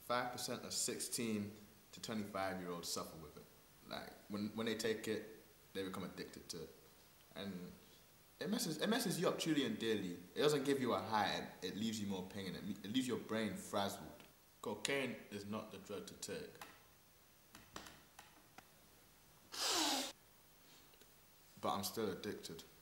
5% of 16 to 25-year-olds suffer with it. Like when they take it, they become addicted to it, and it messes you up truly and dearly. It doesn't give you a high, it leaves you more pain, it leaves your brain frazzled. Cocaine is not the drug to take. But I'm still addicted.